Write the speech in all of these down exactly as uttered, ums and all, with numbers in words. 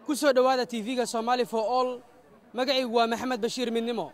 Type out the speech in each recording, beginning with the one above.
كسو دوادا تيفيغا Somali for all مقعي ومحمد بشير من نمو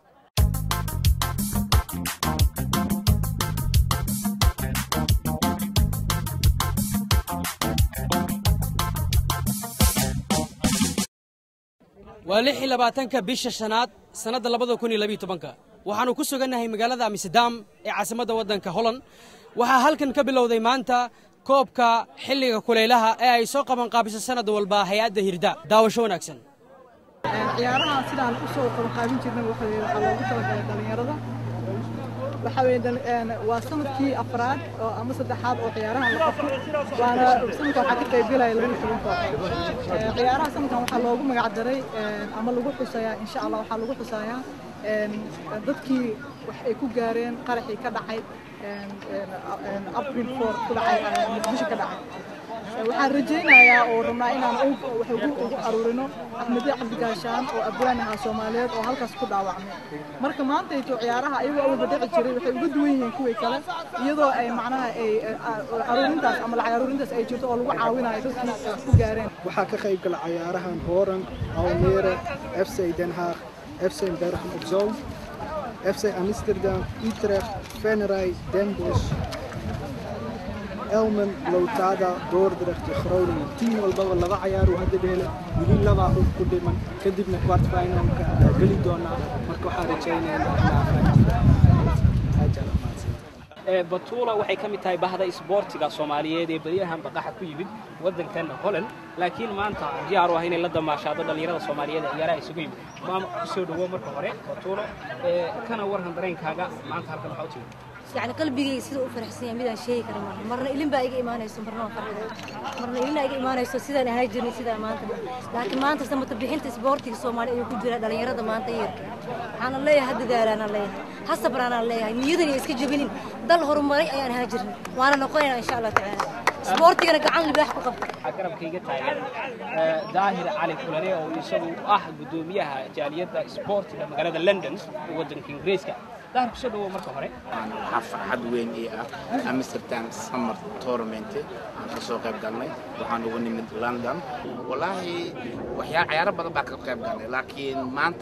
ولحي لباتنكا بيش الشناد سنة لبادو كوني لبي طبانكا waxaanu ku sugannahay magaalada Amsterdam ee caasimada wadanka Holland waxa halkan ka bilowday maanta koobka xilliga kulaylaha ee ay soo qaban qaabisay sanad walba hay'adda hirda daawasho wanaagsan ciyaaraha sidaan u soo qaban qaabin jirnay waxa loogu talagalay dhalinyarada waxa weeyaan waa sanadkii afraad oo ama saddexaad oo ciyaaraha la qabto waana sanadka waxa ka qayb galay laba iyo toban koox ciyaaraha sanadkan waxa loogu magac daray ama lagu xusayaa insha Allah waxa lagu xusayaa dadkii wax ay ku gaareen qaraxii ka dhacay April four ku dhacay muqdisho ka dhacay waxaan rajaynayaa oo rabnaa inaan wax ugu aruurino Axmed Cabdi Gaashaan oo abwaanaha Soomaaliyeed oo halkaas ku dhaawacmay marka maanta ay ciyaaraha ayagu oo badhici jiray waxay ugu duwan yihiin kuwii kale iyadoo ay macnaha ay aruurintaas ama lacag aruurintaas ay jirto oo lagu caawinayo dadkii wax ku gaareen waxa ka qayb galay ciyaarahan Horan, Almere, F C Den Haag, F C Bergen op Zoom, F C Amsterdam, Utrecht, Venray, Den Bosch, Elmen, Lotada, Dordrecht, Groningen. Team walba laga ciyaaro hadda beele wili laba u ku dhiman kadibna kwart final gali doona marka waxa rajaynaynaa ee batuula waxay kamid tahay bahda isboortiga Soomaaliyeed ee bariyahan baqaxa ku yimid wadankan Holland laakiin maanta diyaar u ah inay la damaashaado dhalinyarada Soomaaliyeed ee ciyaaraha isugu yimid maama soo dhawo marka hore batuula ee kana warhan dareenkaaga maanta halkan waxa u timid يعني قلبي سيد وفرحسين ميدان شيء كريم مرنا إلين باقي إيمان يسون مرنا فرح مرنا إلين باقي إيمان يسون سيدا نهاجرني سيدا ما أنت لكن ما أنت سمع تبيحين تسبورتي الصومالي يكون جرا دلني يرد ما أنت يرك أنا الله يهدي دار أنا الله حسب أنا الله نيدني يسكت جبينين ضل هرماري أنا هاجرني وأنا نقينا إن شاء الله تعالى سبورتي أنا كعان اللي بيحكوا قبل أقرب كي جت ظاهر على كولاري أو يسوي أحد قدوميها جالية سبورت لما قالت لندن ودن كإنجليزكا دار كسبوا مركب هري. أنا فرحت وين إيه أمستردام سمر تورمنت أنا كسوق قبلني وحنوني من لندن والله وحيا عيار بدو باك قبلني لكن ما أنت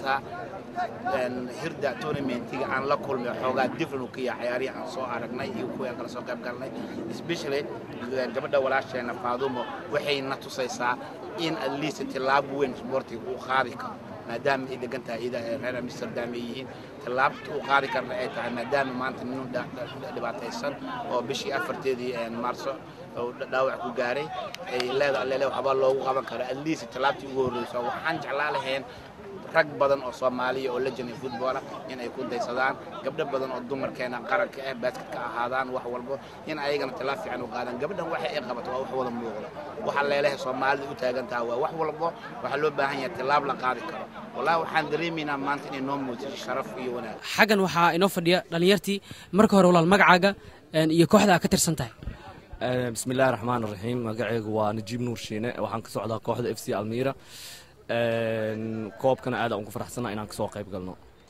هردا تورمنت عن لا كل حاجة different كي عياري عن صو عرقنا يكوي أكل سوق قبلني especially قبل ده ولا شيء نفاضوم وحين نتصيصا إن اللي ستلعب وين سبورتي وخارقة ما دام إذا كنت إذا غير أمسترداميين تلعبت وقاري كرناء ما دام ما أنت منو دا دبعتيسن أو بشي أفرتدي مارسو أو داوع كوجاري لا لا لا وحبا الله وحبا كره اللي ستلعبت وورس أو حنج على لهن رج بدن أو صومالي أو لجنة فوتبولا إن يكون ده صدان قبل بدن الدمر كان قرر كأبات كهذان وحولبو إن أيجنا تلافي عنه قادن قبل ده واحد إقامة أو حول الموضوع وحلا له صومالي وتاجن تهوا وحولبو وحلو بهني تلاب لقاري كره والله وحن دريمنا ما أنتني نوم شرف يونا حاجة وحا إنه فديا دلنيرتي مركه ولا المجعجة يكوحدة كتير سنتين بسم الله الرحمن الرحيم مجعج ونجيب نور شيناء وحن كسوعدا كوحدة إف سي ألميرا كوب كان عادة أنكو فرحسنا إنك سوق قيب قلنا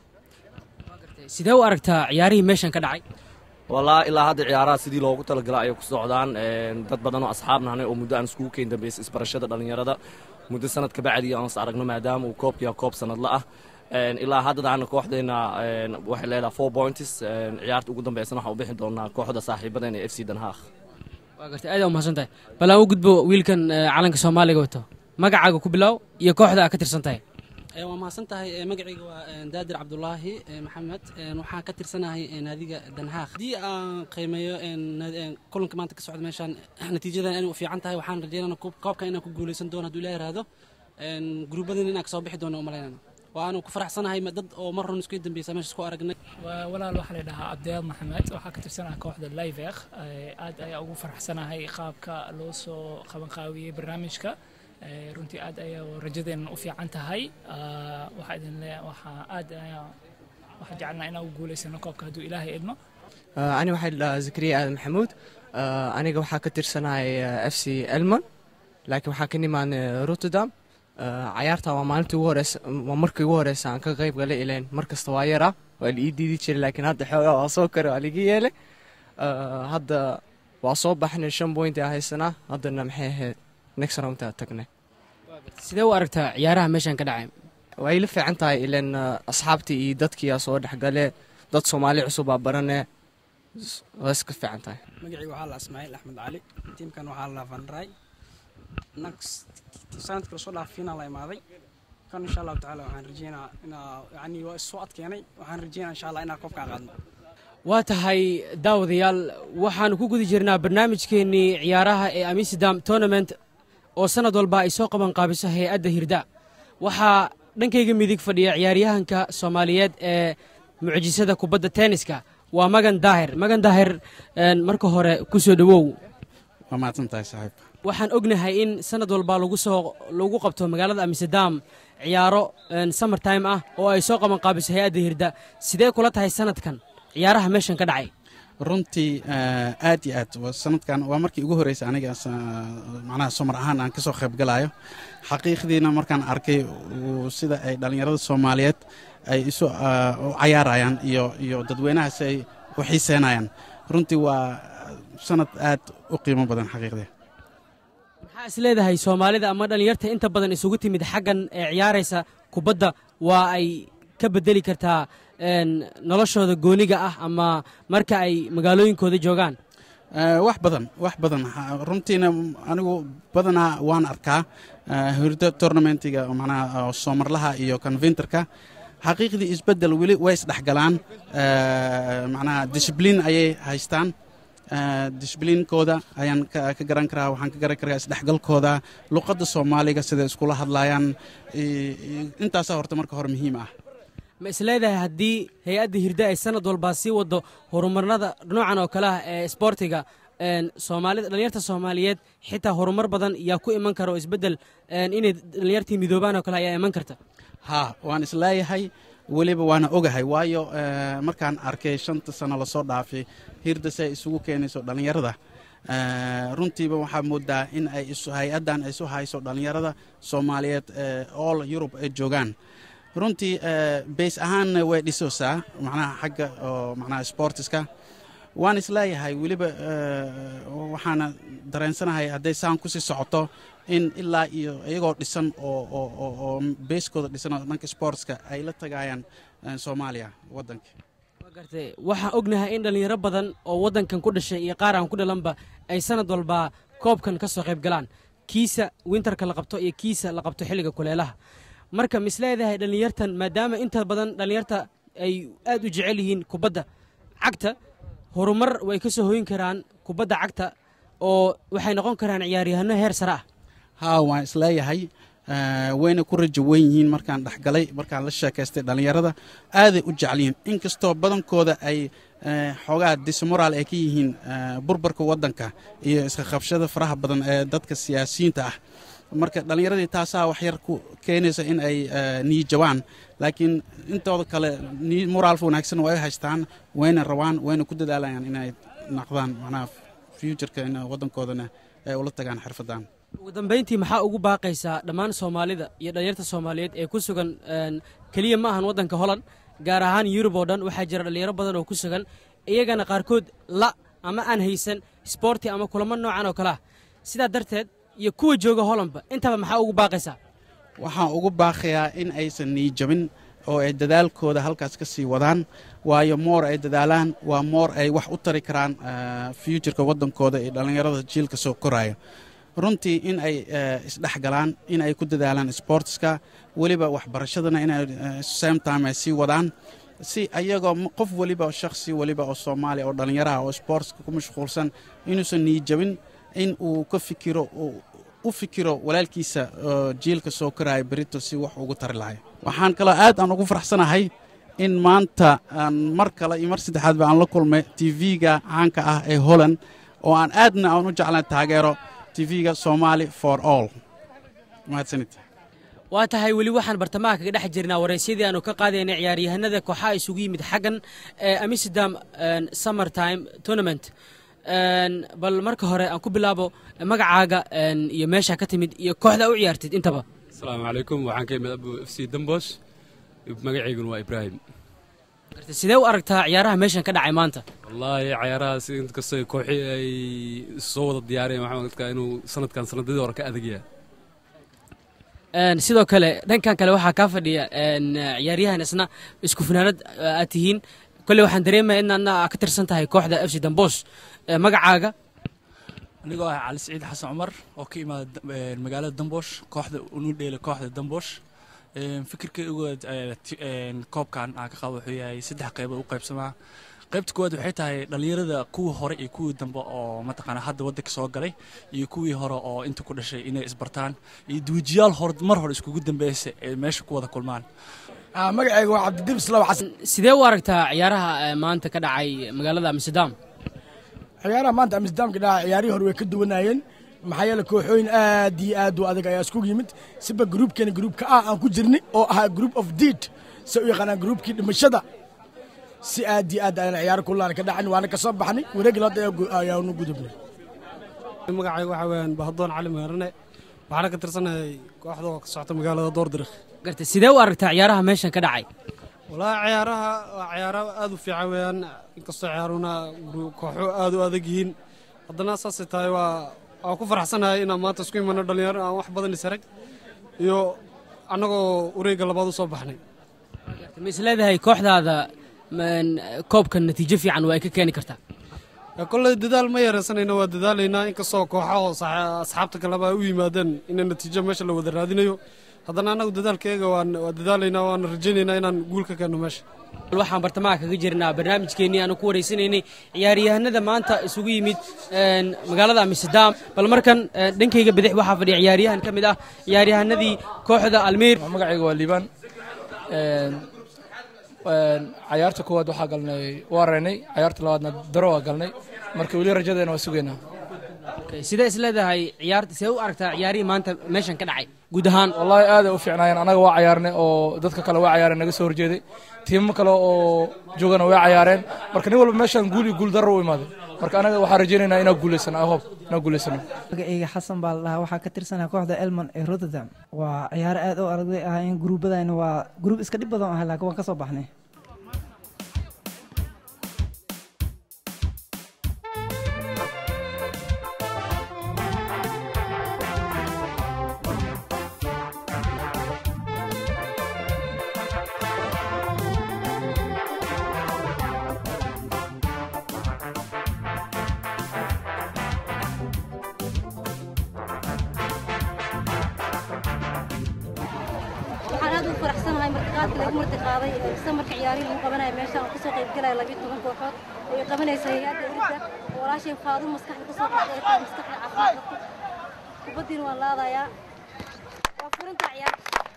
سيدو أركتا عياري ميشان كدعي والله إلا هذا عيارات سيدي لو قلت لك لا يكسوعدان دad badan oo asxaabna hanay oo muddo aan isku keen dambeys isbarashada dhalinyarada muddo sanad ka bacdi aan saaragno maadaama uu koobkiya koob sanad la ah ilaa hadda aan kooxdeena waxay leedahay four points ciyaarta ugu dambeysana waxa u bixin doonaa kooxda saaxiibadeena F C Den Haag waa gartay aad u mahadsantahay bal aan u gudbo wiilkan calanka Soomaaliga wato magacaaga ku bilow iyo kooxda aad ka tirsantahay waa mahadsantahay magacayga waa Daadir Cabdullaahi Maxamed waxaan ka tirsanahay naadiga Den Haag hadii aan qiimeeyo kulanka maanta ka socda meeshan natiijadan inay u fiican tahay waxaan rajaynaynaa koobka inaan ku guuleysan doono haduu Ilaahay raado gruubadan inaan ka soo bixi doono umaleynaa waanu ku faraxsanahay dad oo mar run isku dambeysay meesha isku aragnay walaal waxa la dhahaa Abdeel Maxamed waxa ka tirsanahay kooxda Liveeq aad ayaa ugu faraxsanahay qaabka loo soo qaban qaabiyay barnaamijka runtii aad ayaa rajadeena u fiican tahay waxa idin leeyahay waxa aad ayaa waxa jecelnaa inaan u guuleysano koobka haduu Ilaahay idmo ani waxa la Zakariya Aadan Maxamuud aniga waxa ka tirsanahay F C Elman laakiin waxa ka nimaan Rotterdam ciyaarta waa maalintii ugu horeysay waa markii ugu horeysay aan ka qayb galay ileen markasta waa yara waa la ii diidi jiray laakiin hadda xoogaa waa soo karo waa laga yeelay hadda waa soo baxnay shan point ah haysanaa haddana maxay ahayd next round ta tagnay sidee u aragtaa ciyaaraha meeshan ka dhacay way la fiican tahay ilaan asxaabtii iyo dadkii aa soo dhexgale dad Soomaali cusub aa barane waa iska fiican tahay magacaygu waxaa la Ismaaciil Axmed Cali tiimkan waxaa la Van Ray next sanadka soo dhaafina la imaaday kan insha Allah taala waxaan rajeynayaa in yani waa soo adkeenay waxaan rajeynayaa insha Allah inaan koobka qaadno waa tahay daawadayaal waxaan ku guda jirnaa barnaamijkeennii ciyaaraha ee Amsterdam Tournament oo sanad walba ay soo qaban qaabiso hay'adda Hirda waxaa dhankayga midig fadhiya ciyaaryahanka Soomaaliyeed ee mucjisada kubadda tenniska waa Magan Daahir Magan Daahir marka hore ku soo dhawow waa maadsantahay saaxiib waxaan ognahay in sanad walba lagu soo lagu qabto magaalada Amsterdam ciyaaro summer time ah oo ay soo qaban qaabiso hay'adda Hirda sidee kula tahay sanadkan ciyaaraha meeshan ka dhacay runtii aad iyo aad sanadkan waa markii ugu horeysay aniga macnaha sumar ahaan aan ka soo qayb galayo xaqiiqdiina markaan arkay sida ay dhalinyarada Soomaaliyeed ay isu ciyaarayaan iyo iyo dadweynahaas ay u xiiseenayaan runtii waa sanad aad u qiimo badan xaqiiqdii maxaa is leedahay Soomaalida ama dhalinyarta inta badan isugu timid xaggan ee ciyaaraysa kubadda waa ay ka bedeli kartaa noloshooda gooniga ah ama marka ay magaalooyinkooda joogaan wax badan wax badan runtiina anigu badanaa waan arkaa Hirda tournamentiga macnaha soomarlaha iyo conventorka xaqiiqdii isbedel weli way isdhexgalaan macnaha discipline ayay haystaan disciplinkooda ayaan ka garan karaa waxaan ka garan karaa isdhexgalkooda luqadda Soomaaliga sida iskula hadlayaan intaas horta marka hore muhiim ah ma isleedahay haddii hay'adda Hirda ay sanad walba sii wado horumarnada noocan oo kale ah ee sportiga Soomaalida dhalinyarta Soomaaliyeed xitaa horumar badan yaa ku iman karo isbedel inay dhalinyartii midoobaan oo kale ayaa iman karta ha waan isleeyahay waliba waana ogahay waayo markaan arkay shanta sano la soo dhaafay Hirda say isugu keenayso dhalinyarada runtiiba waxaa moodaa in ay hay'adan ay soo hayso dhalinyarada Soomaaliyeed all Europe ay joogaan runtii base ahaan way dhisoosaa macnaha xagga oo macnaha sportiska waan isleeyahay waliba waxaana dareensanahay hadday saan ku sii socoto in ilaa iyo iyagoo dhisan oo oo oo basekooda dhisan oo dhanka sportska ay la tagayaan Soomaaliya wadanka gartay waxaan ognahay in dhalinyaro badan oo wadankan ku dhashay iyo qaar aan ku dhalanba ay sanad walba koobkan ka soo qayb galaan kiisa winterka la qabto iyo kiisa la qabto xilliga kuleelaha marka misleedahay dhalinyartan maadaama inta badan dhalinyarta ay aad u jecel yihiin kubadda cagta horumar way ka soo hooyin karaan kubadda cagta oo waxay noqon karaan ciyaaryahanno heer sare ah haa waan isleeyahay wayna ku rajo weyn yihiin markaan dhexgalay markaan la sheekaystay dhalinyarada aaday u jecel yihiin inkastoo badankooda ay xoogaa dismoral ay ka yihiin burburka waddanka iyo iska qabshada faraha badan ee dadka siyaasiyiinta ah marka dhalinyaradii taasaa wax yar ku keenaysa in ay niyijabaan laakiin intooda kale moral wanaagsan way haystaan wayna rabaan wayna ku dadaalayaan inay noqdaan macnaha future-ka in waddankoodana ay ula tagaan xirfadan ugu dambeyntii maxaa ugu baaqaysaa dhammaan Soomaalida iyo dhalinyarta Soomaaliyeed ee ku sugan kaliya ma ahan waddanka Holland gaar ahaan Europe oo dhan waxaa jira dhalinyaro badan oo ku sugan iyagana qaarkood la ama aan haysan sporti ama kulamo noocan oo kale ah sidaa darteed iyo kuwa jooga Hollandba intaba maxaa ugu baaqaysaa waxaan ugu baaqayaa in aysan niyijabin oo ay dadaalkooda halkaas ka sii wadaan waayo moor ay dadaalaan waa moor ay wax u tari karaan future-ka waddankooda ee dhalinyarada jiilka soo koraya runtii in ay isdhexgalaan in ay ku dadaalaan sportska waliba waxbarashadana in ay same time ay sii wadaan si ayagoo qof waliba shakhsi waliba oo Soomaali oo dhalinyaraha oo sportska ku mashquulsan inuusan niyijabin in uu ka fikiro u fikiro walaalkiisa jiilka soo koraya berito si wax ugu tari lahay waxaan kale aad aan ugu faraxsanahay in maanta aan mar kale iyo mar saddexaad aan la kulmay T V-ga caanka ah ee Holland oo aan aadna aan u jeclaan taageero T V-ga Somali for all mahadsanid waa tahay weli waxaan bartamaha kaga dhex jirnaa wareysyadii aanu ka qaadaynay ciyaaryahanada kooxaha isugu yimid xaggan ee Amsterdam Summer Time Tournament bal marka hore aan ku bilaabo magacaaga iyo meesha ka timid iyo kooxda u ciyaartid intaba Assalaamu calaykum waxaan ka imid Abu F C Dambos magaceyguna waa Ibrahim sidee u aragtaa ciyaaraha meeshan ka dhacay maanta wallaahi ciyaarahaas inkastoo kooxi ay soo wada diyaareen waxaan dadka inuu sanadkan sanadadii hore ka adag yahay sidoo kale dhankan kale waxaa kaa fadhiya ciyaaryahan isna isku finaanad aad tihiin kolley waxaan dareemaya inaadna ka tirsan tahay kooxda f c dambos magacaaga anigoo ah cali siciid xasan cumar oo ka imaada magaalada damboosh kooxda unu dheela kooxda damboosh fikirkayga koobkan aan ka qabo wuxuu yahay saddex qaybood u qaybsamaa qaybta koowaad waxay tahay dhalinyarada kuwii hore iyo kuwii dambe oo mataqaana hadda waddanka soo galay iyo kuwii hore oo inta ku dhashay inay isbartaan iyo duujiyaal hore mar hore iskugu dambeysay ee meesha ku wada kulmaan magacayga waa cabdidib islaw xasan sidee u aragtaa ciyaaraha maanta ka dhacay magaalada amsterdam ciyaaraha maanta amsterdam ka dhacay ciyaarihii hore way ka duwanaayeen maxaa yeelay kooxooyin aad iyo aad u adag ayaa isku yimid siba gruubkeena gruubka ah aan ku jirnay oo ahaa group of deed si u yaqaanaan gruubkii dhimashada si aad iyo aad ayaan ciyaaro kullaan ka dhacin waana ka soo baxnay wareeg laad ayaanu gudubnay magacayga waxa weeyaan bahdoon cali meerane waxaana ka tirsanahay kooxda oo ka socota magaalada doordirik gartay sidee u aragtaa ciyaaraha meeshan ka dhacay walaa ciyaaraha waa ciyaaro aad u fiican weeyaan inkastoo ciyaaruna kooxo aad u adag yihiin haddana saasay tahay waa waan ku faraxsanahay inaan maanta isku imano dhalinyaro aan wax badan isarag iyo annagoo wareegga labaad u soo baxnay ma is leedahay kooxdaada koobkan natiijo fiican waa ay ka keeni kartaa kolley dadaal ma yaraysanayna waa dadaalaynaa inkastoo kooxaha asxaabta kaleba ay u yimaadeen in natiijo meesha la wada raadinayo haddana annagu dadaalkeega waa dadaalaynaa waana rajaynaynaa inaan guul ka keenno meesha waxaan bartamaha kaga jirnaa barnaamijkeennii aanu ku wareysanaynay ciyaaryahanada maanta isugu yimid magaalada amsterdam bal markan dhankayga bidix waxaa fadhiya ciyaaryahan ka mid ah ciyaaryahanadii kooxda almiir magacayga waa liibaan cayaarta koowaad waxaa galnay waa reynay cayaarta labaadna daro waa galnay marka weli rajadeena waa sugaynaa sidee is leedahay ciyaarta see u aragtaa ciyaarihii maanta meeshan ka dhacay guud ahaan wallaahi aad ay u fiicnaayeen annaga waa cayaarnay oo dadka kale waa cayaareen naga soo horjeeday tiimo kale oo joogana way cayaareen marka nin walba meeshan guul iyo guul darro u imaaday marka anaga waxaan rajaynaynaa inaan guulaysano i hope inaan guulaysano magacayga xasan baa la dhahaa waxaa ka tirsanaa kooxda elman ee rotterdam waa ciyaaro aad u aragday ah in gruubadayna waa gruub iska dhib badan ah laakiin waan ka soo baxnay samarka ciyaarihii lagu qabanayo meesha aan kasoo qayb galaya labiyo toban kooxood oo ay qabanaysa hay-adda urida oo walaashay faadu maskaxda kasoo baxday ay maskaxda caafimaad qabto kubaddiina waan laadayaa waa furinta ciyaar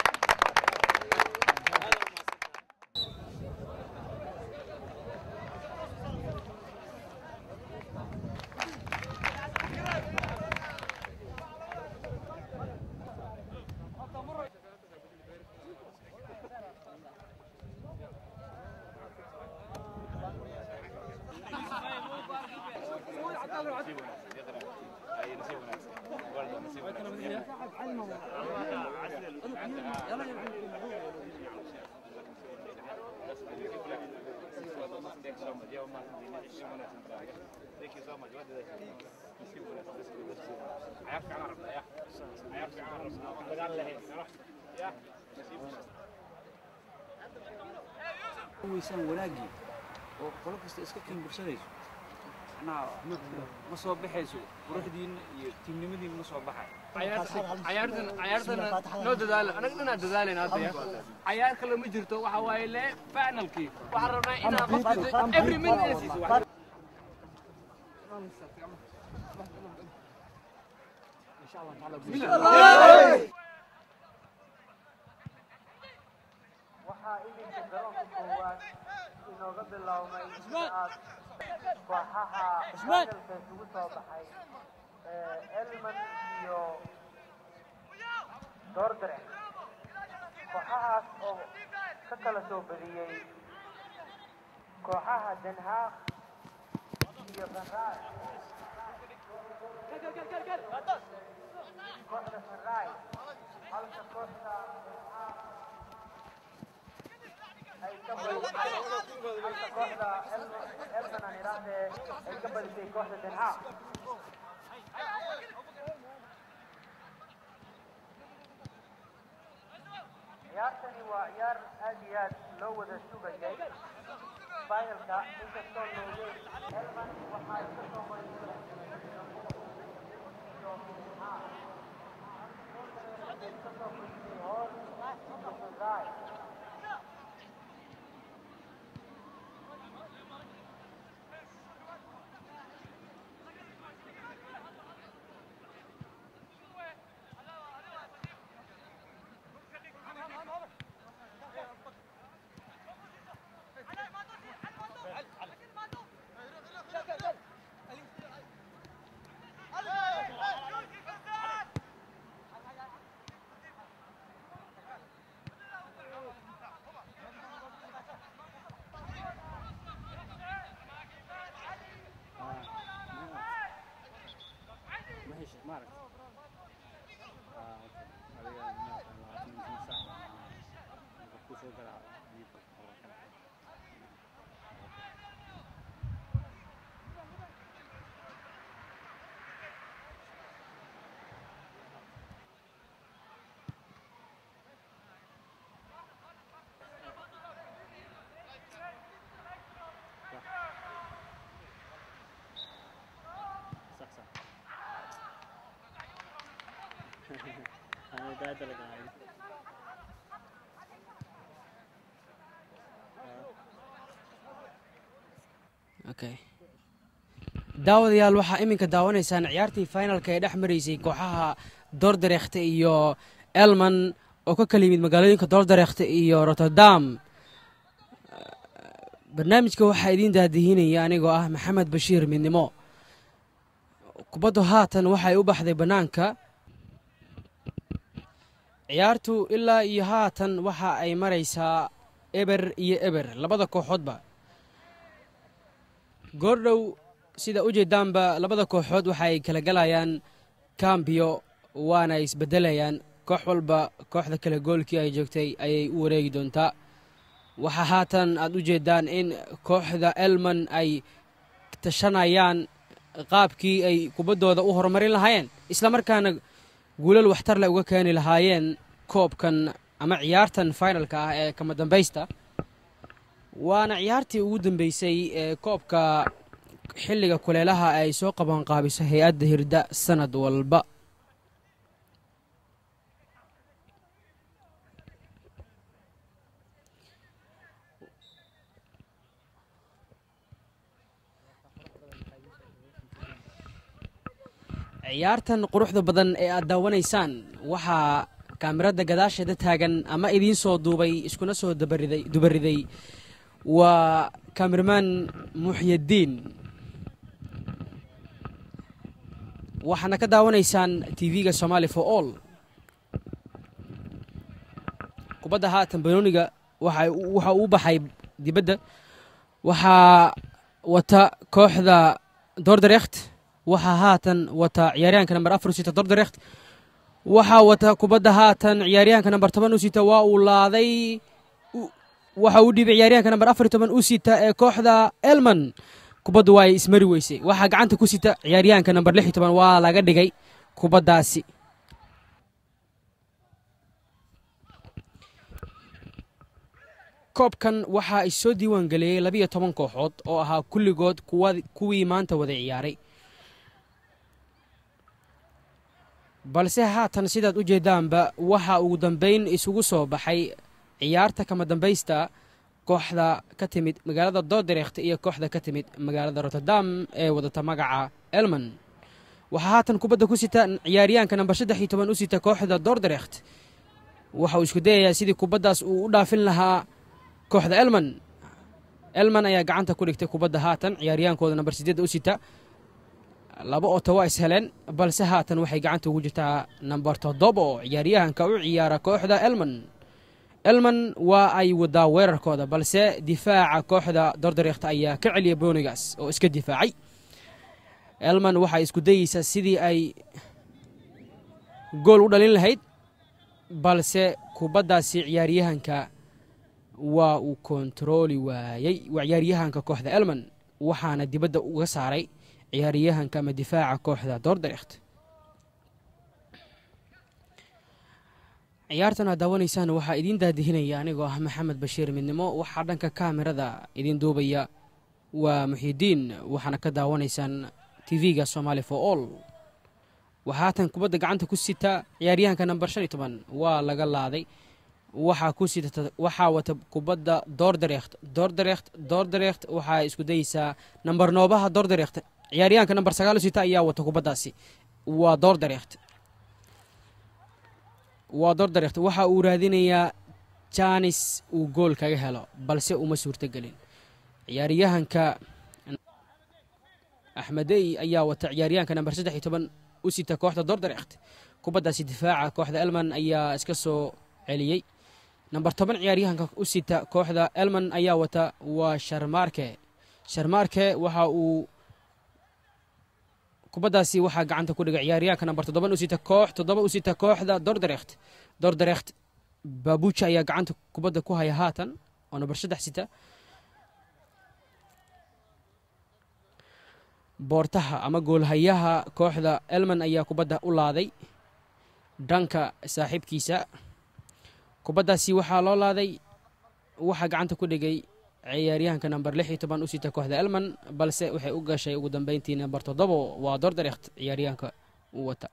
ويسان وناجي وقلوب استسكت من برسالة أنا ما صوب بحيسو وروحدين تيمني ما صوب بحي عيارتنا عيارتنا نو ددال أنا قلنا ددال هذا عيار كله مجرته وحوالي فعنا الكيف وحررنا إنا قصد every minute is واحد إن شاء الله تعالى بسم الله waxaa idinka garoonka koowaad inooga bilownay kooxaha finalka isugu soo baxay elman iyo doordare kooxahaas oo ka kala soo badiyey kooxaha den haag iyo faraay kooxda faraay halka kooxda ay ka badisay halka kooxda elman aan idhaahdee ay ka badisay kooxda den haag ciyaartani waa ciyaar aad iyo aad loo wada sugayay finalka inkastoo loogeey elman waxaa iska soo maray okay daawadayaal waxaa iminka daawanaysaan ciyaartii finalka ee dhex maraysay kooxaha Dordrecht iyo Elman oo ka kala yimid magaalooyinka Dordrecht iyo Rotterdam. barnaamijka waxaa idin daadihinaya anigoo ah Maxamed Bashiir Midnimo. kubaddu haatan waxay u baxday banaanka. ciyaartu ilaa iyo haatan waxa ay maraysaa eber iyo eber labada kooxoodba. goordhow sida u jeedaanba labada kooxood waxa ay kala galayaan cambio waana isbedelayaan koox walba kooxda kale goolkii ay joogtay ayay u wareegi doontaa. waxa haatan aad u jeedaan in kooxda Elman ay tashanayaan qaabkii ay kubaddooda u horumarin lahaayeen isla markaana guulal waxtar leh uga keeni lahaayeen koobkan ama ciyaartan finalka ah ee kama dambaysta. waana ciyaartii ugu dambeysay ee koobka xilliga kuleelaha ay soo qaban qaabiso hay-adda hirda sanad walba. ciyaartan quruxda badan ee aad daawanaysaan waxaa kaamirada gadaasheeda taagan ama idiin soo duubay iskuna soo dabariday dubariday waa kaamirmaan Muxyidiin. waxaana ka daawanaysaan tv-ga Somali for All. kubadda haatan banooniga waxa uu baxay dibadda waxaa wata kooxda Dordrecht. waxaa haatan wata ciyaaryahanka number afar u sita Dordrecht. waxaa wata kubadda haatan ciyaaryahanka number toban u sita waa uu laaday waxa uu dhibay ciyaaryahanka number afar iyo toban u sita ee kooxda Elman. kubaddu waa ismari weysay waxaa gacanta ku sita ciyaaryahanka number lix iyo toban waa laga dhigay kubaddaasi. koobkan waxaa is soo diiwaan geliyey laba iyo toban kooxood oo ahaa kulligood kuwii maanta wada ciyaaray. balse haatan sidaad u jeedaanba waxa ugu dambayn isugu soo baxay ciyaarta kama dambaysta kooxda ka timid magaalada Dordrecht iyo kooxda ka timid magaalada Rotterdam ee wadata magaca Elman. waxaa haatan kubadda ku sita ciyaaryahanka number saddex iyo toban u sita kooxda Dordrecht. waxa uu isku dayayaa sidii kubaddaas uu u dhaafin lahaa kooxda Elman. Elman ayaa gacanta ku dhigtay kubadda haatan ciyaaryahankooda number siddeed u sita. laba oto waa is heleen balse haatan waxay gacanta ugu jirtaa number toddoba oo ciyaaryahanka u ciyaara kooxda Elman. Elman waa ay wadaa weerarkooda balse difaaca kooxda Dordrecht ayaa ka celiyay boonigaas oo iska difaacay. Elman waxay isku dayaysaa sidii ay gool u dhalin lahayd balse kubaddaasi ciyaaryahanka waa uu kontarooli waayay. waa ciyaaryahanka kooxda Elman waxaana dibadda uga saaray ciyaaryahanka ama difaaca kooxda Dordrecht. ciyaartan aad daawanaysaan waxaa idiin daadihinaya anigoo ah maxamed bashiir midnimo waxaa dhanka kaamirada idiin duubaya waa muxiidiin waxaana ka daawanaysaan tv-ga Somali for all waxaatan kubadda gacanta ku sita ciyaaryahanka number shan iyo toban waa laga laaday waxaa ku sita waxaa wata kubadda Dordrecht Dordrecht Dordrecht waxaa isku dayaysaa number noobaha Dordrecht ciyaaryahanka number sagaal sita ayaa wata kubaddaasi waa Dordrecht waa Dordrecht waxa uu raadinayaa Janis uu gool kaga helo balse uma suurtagelin ciyaaryahanka Ahmedey ayaa wata ciyaaryahanka number saddex iyo toban u sita kooxda Dordrecht kubaddaasi difaaca kooxda Elman ayaa iska soo celiyay number toban ciyaaryahanka u sita kooxda Elman ayaa wata waa Sharmarke Sharmarke waxa uu kubaddaasi waxaa gacanta ku dhigay ciyaaryahanka number toddoba u sita koox toddoba u sita kooxda Dordrecht Dordrecht Babucha ayaa gacanta kubadda ku haya haatan oo number saddex sita boortaha ama goolhayaha kooxda Elman ayaa kubadda u laaday dhanka saaxiibkiisa kubaddaasi waxaa loo laaday waxaa gacanta ku dhigay ciyaaryahanka number lix iyo toban u sita kooxda Elman balse waxay u gashay ugu dambeyntii number toddoba waa Dordrecht ciyaaryahanka u wata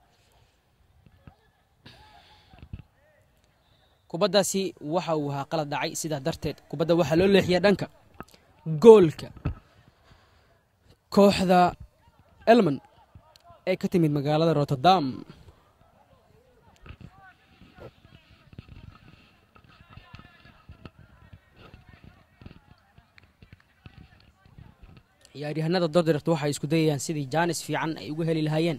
kubaddaasi waxa uu ahaa qalad dhacay sidaa darteed kubadda waxaa loo leexiyay dhanka goolka kooxda Elman ee ka timid magaalada Rotterdam ciyaaryahanada Dordrecht waxay isku dayayaan sidii Janis fiican ay ugu heli lahaayeen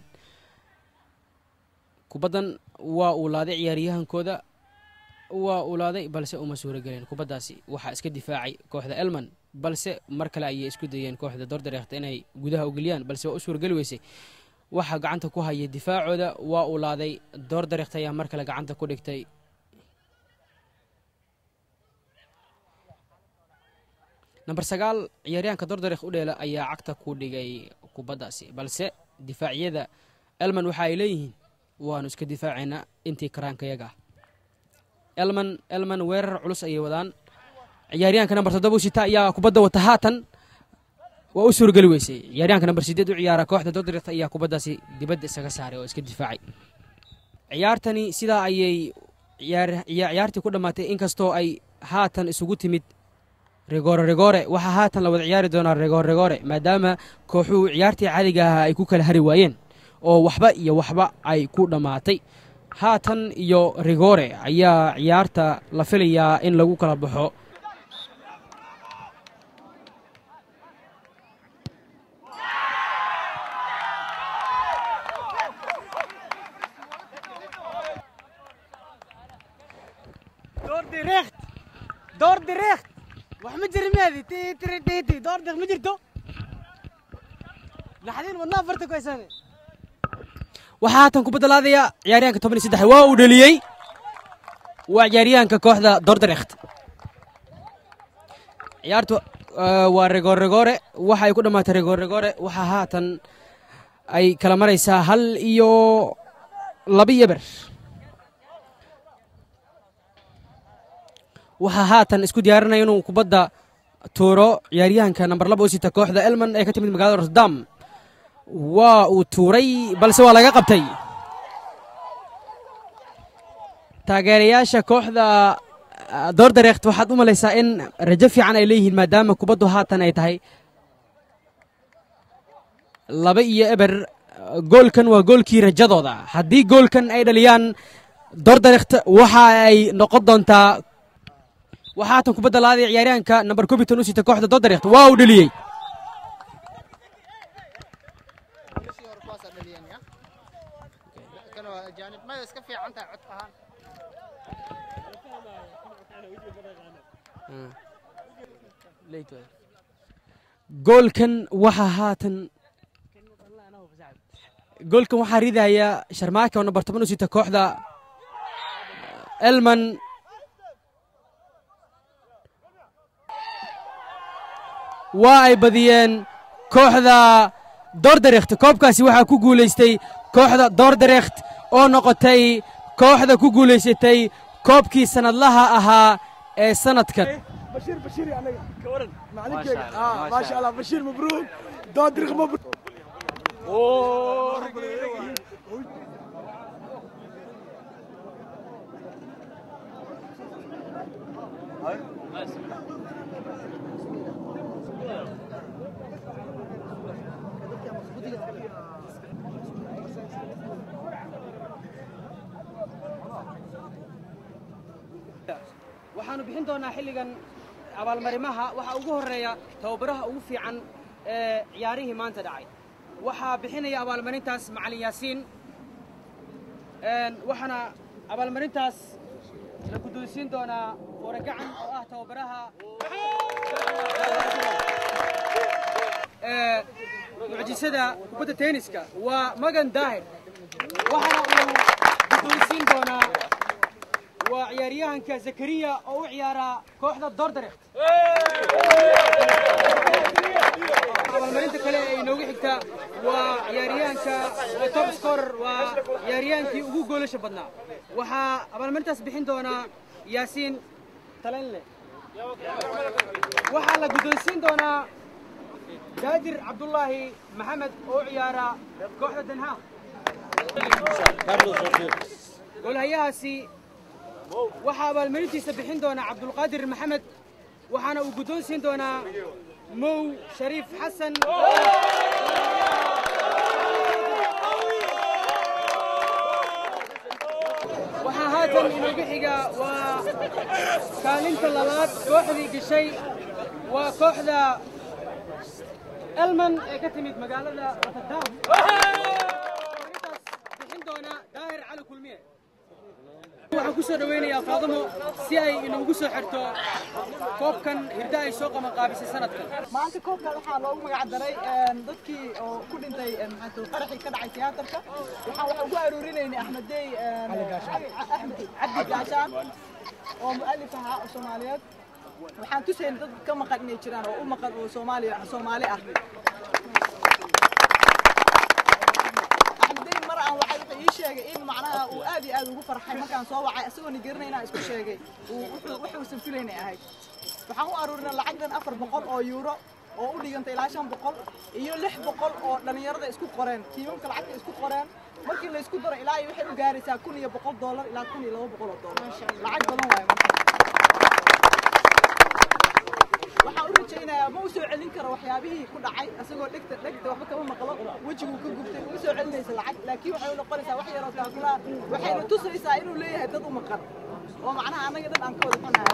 kubaddan waa uu laaday ciyaaryahankooda waa uu laaday balse uma suuragelin kubaddaasi waxaa iska difaacay kooxda Elman balse mar kale ayay isku dayeen kooxda Dordrecht inay gudaha u galiyaan balse waa u suuragali weysay waxaa gacanta ku hayay difaacooda waa uu laaday Dordrecht ayaa mar kale gacanta ku dhigtay number sagaal ciyaaryahanka Dordrecht u dheela ayaa cagta ku dhigay kubaddaasi balse difaacyada Elman waxa ay leeyihiin waanu iska difaacaynaa intii karaankayaga Elman Elman weerar culus ayay wadaan ciyaaryahanka number toddoba u sita ayaa kubadda wata haatan waa u suuragali weysay ciyaaryahanka number siddeed u ciyaara kooxda Dordrecht ayaa kubaddaasi dibadda isaga saaray oo iska difaacay ciyaartani sidaa ayay ciyaartii ku dhammaatay inkastoo ay haatan isugu timid rigore rigore waxa haatan la wada ciyaari doonaa rigore rigore maadaama kooxuhu ciyaartii caadiga ah ay ku kala hari waayeen oo waxba iyo waxba ay ku dhammaatay haatan iyo rigore ayaa ciyaarta la filayaa in lagu kala baxo Dordrecht Dordrecht wax ma jirin meedi ti ti ti ti Dordrecht ma jirto laxdin wadna farta ku haysan waxaa haatan kubadda laadaya ciyaaryahanka toban iyo saddex waa uu dhaliyay waa ciyaaryahanka kooxda Dordrecht ciyaartu waa rigore rigore waxa ay ku dhamaatay rigore rigore waxa haatan ay kala maraysaa hal iyo laba iyo ber waxa haatan isku diyaarinaya inuu kubadda tuuro ciyaaryahanka number laba u sita kooxda Elman ee ka timid magaalada Rotterdam waa uu tuuray balse waa laga qabtay taageerayaasha kooxda Dordrecht waxaad u malaysaa in rajo fiican ay leeyihiin maadaama kubaddu haatan ay tahay laba iyo eber goolkan waa goolkii rajadooda haddii goolkan ay dhaliyaan Dordrecht waxa ay noqon doontaa waxaa haatan kubadda laaday ciyaaryahanka number koob iyo toban u sita kooxda Dordrecht waa uu dhaliyay goolkan waxaa haatan goolkan waxaa ridaya Sharmarke oo number toban u sita kooxda Elman waa ay badiyeen kooxda Dordrecht koobkaasi waxaa ku guulaystay kooxda Dordrecht oo noqotay kooxda ku guulaysatay koobkii sanadlaha ahaa ee sanadkan بشير بشير يعني كورن معلك اه ما شاء الله بشير مبروك دودرخ مبروك اوه waxaanu bixin doonaa xilligan abaalmarimaha waxa ugu horeeya tababaraha ugu fiican ee ciyaarihii maanta dhacay waxaa bixinaya abaalmarintaas macalin yaasiin waxaana abaalmarintaas la guddoonsiin doonaa waragacan oo ah tababaraha mucjisada kubadda tenniska waa magan daahir waxaana uu guddoonsiin doonaa waa ciyaaryahanka zakariya oo u ciyaara kooxda Dordrecht abaalmarinta kale ee inoogu xigta waa ciyaaryahanka top scorer waa ciyaaryahankii ugu goolasha badnaa waxaa abaalmarintaas bixin doonaa yaasiin talenle waxaa la guddoonsiin doonaa daadir cabdullaahi maxamed oo u ciyaara kooxda Den Haag golhayahaasi waxaa abaalmarintiisa bixin doonaa cabdulqaadir maxamed waxaana uu guddoonsiin doonaa mow shariif xasan waxaa haatan inoogu xiga waa kaalinta labaad kooxdii gashay waa kooxda elman ee ka timid magaalada rotterdam bixin doonaa daahir cali kulmiye waxaan ku soo dhaweynayaa faadimo si ay inoogu soo xirto koobkan hirda ay soo qaban qaabisay sanadkan maanta koobkan waxaa loogu magac daray dadkii oo ku dhintay qaraxii ka dhacay tiyaatarka waxaan waxaan ku aruurinaynay axmeddey axmed cabdi gaashaan oo mu'alif ahaa oo soomaaliyeed waxaan tusaynay dad ka maqan inay jiraan oo u maqan oo soomaaliya soomaali ah sheegay in macnaha uu aad iyo aad ugu farxay markaan soo wacay asagoo nigeerinayna isku sheegay uu wuxuu wuxuu filaynay ahayd waxaan u aruurinay lacagdan afar boqol oo euro oo u dhigantay ilaa shan boqol iyo lix boqol oo dhalinyarada isku qoreen tiimamka lacagta isku qoreen markii la isku daro ilaa waxay u gaaraysaa kun iyo boqol dollar ilaa kun iyo laba boqol oo dollar lacag badan waaye marka waxaan u rajaynayaa ma u soo celin karo waxyaabihii ku dhacay asagoo dhegta dhegta waxba kama maqlo wejiguu ka gubtay u soo celinaysa lacag laakiin waxay u noqonaysaa wax yaroo taakula waxayna tusaysaa inuu leeyahay dad u maqan oo macnaha annaga dad aan ka wada xunahay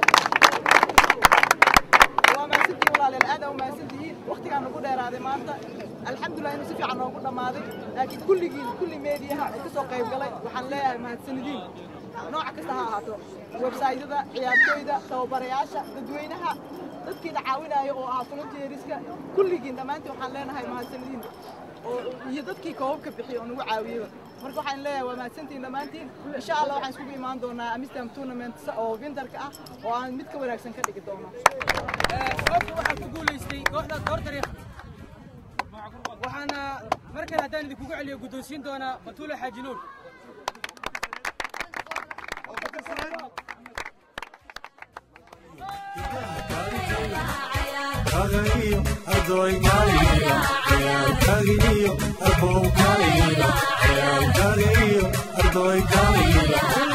waa maasantii walaaleel aad aa u maasantihiin waqtigaan nagu dheeraaday maanta alxamdulilah inuu si fiican noogu dhammaaday laakiin kulligiin kulli meediyaha ay ka soo qayb galay waxaan leeyahay mahadsanidin nooca kasta ha ahaato websaytyada ciyaartooyda tababarayaasha dadweynaha dadkiina caawinaya oo ahaa volunteeriska kulligiin dhammaantiin waxaan leenahay mahadsanidin oo iyo dadkii koobabka bixiya oo nagu caawiyeyba marka waxaan leeyahay waa mahadsantiin dhammaantiin insha allah waxaan iskugu imaan doonaa Amsterdam tournament oo winterka ah oo aan mid ka wanaagsan ka dhigi doono koobka waxaa ku guulaystay kooxda Dordrecht waxaana markale haddaan idinkugu celiyo guddoonsiin doonaa Batuule Xaaji Nuur Kagayo, adoy kagayo, kagayo, abow kagayo, kagayo, adoy kagayo.